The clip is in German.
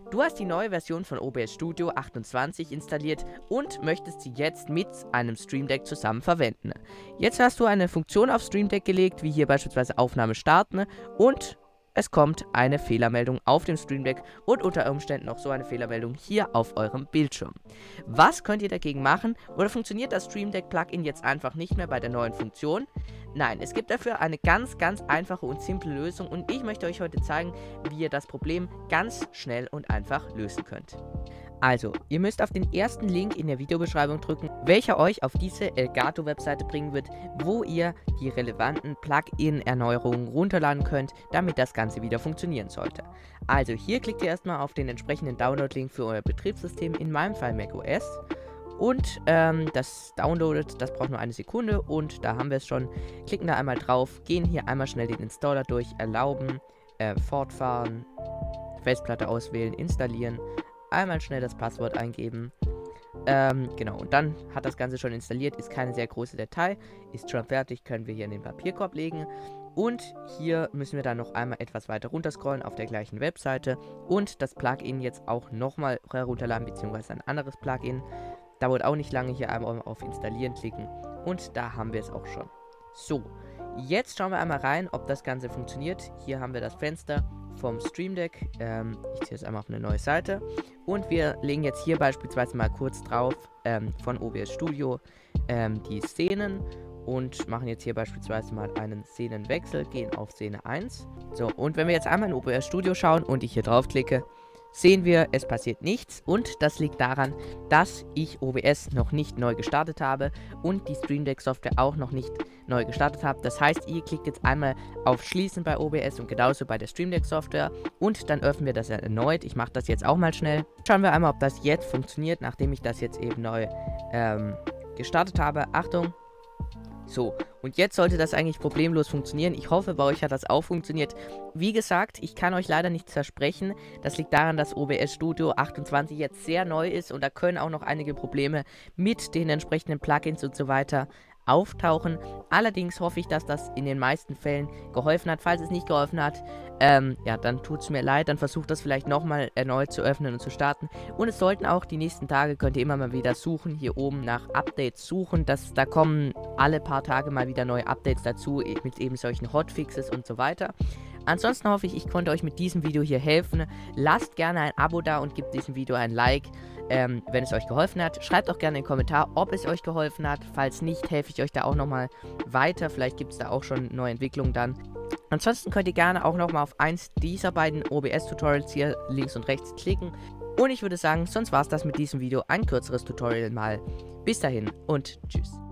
Du hast die neue Version von OBS Studio 28 installiert und möchtest sie jetzt mit einem Stream Deck zusammen verwenden. Jetzt hast du eine Funktion auf Stream Deck gelegt, wie hier beispielsweise Aufnahme starten, und es kommt eine Fehlermeldung auf dem Stream Deck und unter Umständen auch so eine Fehlermeldung hier auf eurem Bildschirm. Was könnt ihr dagegen machen? Oder funktioniert das Stream Deck Plugin jetzt einfach nicht mehr bei der neuen Funktion? Nein, es gibt dafür eine ganz einfache und simple Lösung und ich möchte euch heute zeigen, wie ihr das Problem ganz schnell und einfach lösen könnt. Also, ihr müsst auf den ersten Link in der Videobeschreibung drücken, welcher euch auf diese Elgato-Webseite bringen wird, wo ihr die relevanten Plugin-Erneuerungen runterladen könnt, damit das Ganze wieder funktionieren sollte. Also, hier klickt ihr erstmal auf den entsprechenden Download-Link für euer Betriebssystem, in meinem Fall macOS. Und das downloadet, das braucht nur eine Sekunde und da haben wir es schon. Klicken da einmal drauf, gehen hier einmal schnell den Installer durch, erlauben, fortfahren, Festplatte auswählen, installieren. Einmal schnell das Passwort eingeben. Genau, und dann hat das Ganze schon installiert, ist keine sehr große Datei, ist schon fertig, können wir hier in den Papierkorb legen. Und hier müssen wir dann noch einmal etwas weiter runter scrollen auf der gleichen Webseite und das Plugin jetzt auch nochmal herunterladen, beziehungsweise ein anderes Plugin. Dauert auch nicht lange, hier einmal auf Installieren klicken und da haben wir es auch schon. So, jetzt schauen wir einmal rein, ob das Ganze funktioniert. Hier haben wir das Fenster vom Stream Deck. Ich ziehe es einmal auf eine neue Seite. Und wir legen jetzt hier beispielsweise mal kurz drauf von OBS Studio die Szenen und machen jetzt hier beispielsweise mal einen Szenenwechsel, gehen auf Szene 1. So, und wenn wir jetzt einmal in OBS Studio schauen und ich hier draufklicke, sehen wir, es passiert nichts und das liegt daran, dass ich OBS noch nicht neu gestartet habe und die Stream Deck Software auch noch nicht neu gestartet habe. Das heißt, ihr klickt jetzt einmal auf Schließen bei OBS und genauso bei der Stream Deck Software und dann öffnen wir das erneut. Ich mache das jetzt auch mal schnell. Schauen wir einmal, ob das jetzt funktioniert, nachdem ich das jetzt eben neu gestartet habe. Achtung! So, und jetzt sollte das eigentlich problemlos funktionieren. Ich hoffe, bei euch hat das auch funktioniert. Wie gesagt, ich kann euch leider nichts versprechen. Das liegt daran, dass OBS Studio 28 jetzt sehr neu ist und da können auch noch einige Probleme mit den entsprechenden Plugins und so weiter auftauchen. Allerdings hoffe ich, dass das in den meisten Fällen geholfen hat. Falls es nicht geholfen hat, ja, dann tut es mir leid. Dann versucht das vielleicht nochmal erneut zu öffnen und zu starten. Und es sollten auch die nächsten Tage, könnt ihr immer mal wieder suchen, hier oben nach Updates suchen. Da kommen alle paar Tage mal wieder neue Updates dazu, mit eben solchen Hotfixes und so weiter. Ansonsten hoffe ich, ich konnte euch mit diesem Video hier helfen. Lasst gerne ein Abo da und gebt diesem Video ein Like, wenn es euch geholfen hat. Schreibt auch gerne einen Kommentar, ob es euch geholfen hat. Falls nicht, helfe ich euch da auch nochmal weiter. Vielleicht gibt es da auch schon neue Entwicklungen dann. Ansonsten könnt ihr gerne auch nochmal auf eins dieser beiden OBS-Tutorials hier links und rechts klicken. Und ich würde sagen, sonst war es das mit diesem Video. Ein kürzeres Tutorial mal. Bis dahin und tschüss.